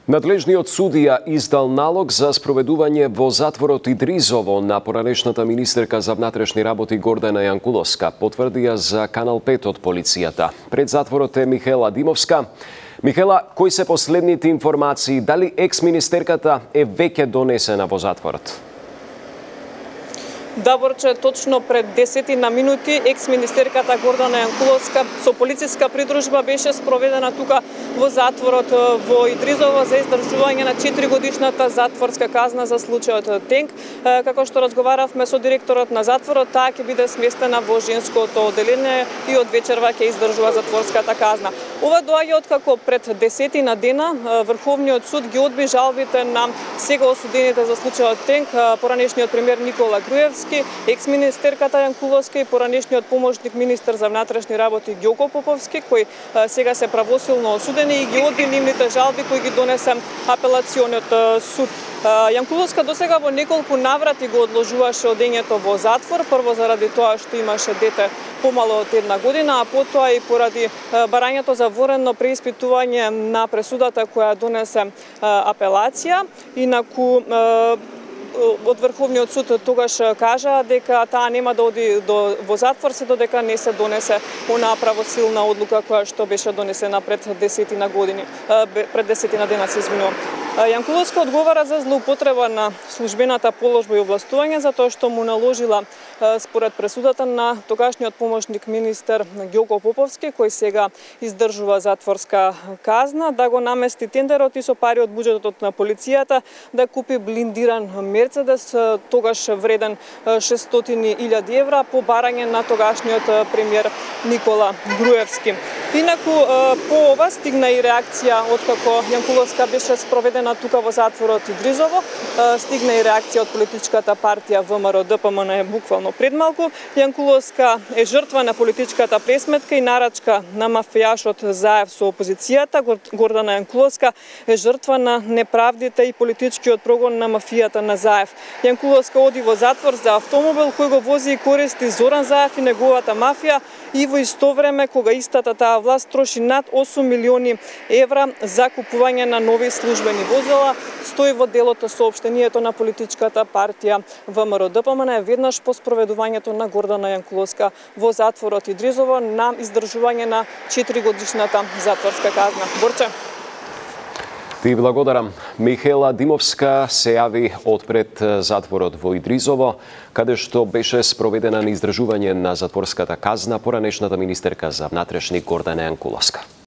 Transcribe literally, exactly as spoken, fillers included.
Надлежниот судија издал налог за спроведување во затворот Идризово на поранешната министерка за внатрешни работи Гордана Јанкуловска, потврдија за Канал пет од полицијата. Пред затворот е Михела Димовска. Михела, кои се последните информации? Дали екс-министерката е веќе донесена во затворот? Да, Борче, точно пред десетина минути екс-министерката Гордана Јанкуловска со полициска придружба беше спроведена тука во затворот во Идризово за издржување на четиригодишната затворска казна за случајот Тенк. Како што разговаравме со директорот на затворот, таа ќе биде сместена во женското оделение и од вечерва ќе издржува затворската казна. Ова доаѓа откако пред десетина дена Врховниот суд ги одби жалбите на сега осудените за случајот Тенк, поранешниот премиер Никола Груевски, екс-министерката Јанкуловска и поранешниот помошник министер за внатрешни работи Ѓоко Поповски, кои сега се правосилно осудени, и ги одби нивните жалби кои ги донесе апелациониот суд. Јанкуловска досега во неколку наврати го одложуваше одењето во затвор, прво заради тоа што имаше дете помало од една година, а потоа и поради барањето за ворено преиспитување на пресудата која донесе апелација. Инаку од Врховниот суд тогаш кажа дека таа нема да оди до, во затвор се додека не се донесе онаа правосилна одлука која што беше донесена пред десетина години, пред десетина дена, се извинувам. Јанкуловска одговара за злоупотреба на службената положба и овластување затоа што му наложила според пресудата на тогашниот помошник министер Ѓоко Поповски, кој сега издржува затворска казна, да го намести тендерот и со пари од буџетот на полицијата да купи блиндиран Мерцедес, тогаш вреден шестстотини илјади евра, по барање на тогашниот премиер Никола Груевски. Инаку по ова стигна и реакција откако Јанкуловска беше спроведена тука во затворот Идризово, стигна и реакција од политичката партија ВМРО Д П М Н буквално пред малку. Јанкуловска е жртва на политичката пресметка и нарачка на мафијашот Заев со опозицијата. Гордана Јанкуловска е жртва на неправдите и политичкиот прогон на мафијата на Заев. Јанкуловска оди во затвор за автомобил кој го вози и користи Зоран Заев и неговата мафија, и во исто време кога истата таа власт троши над осум милиони евра за купување на нови службени возила, стои во делото соопштението на политичката партија ВМРО Д П М Н веднаш по спроведувањето на Гордана Јанкуловска во затворот Идризово на издржување на четиригодишната затворска казна. Борче. Ти благодарам. Михела Димовска се јави од пред затворот во Идризово, каде што беше спроведена на издржување на затворската казна поранешната министерка за внатрешни Гордана Јанкуловска.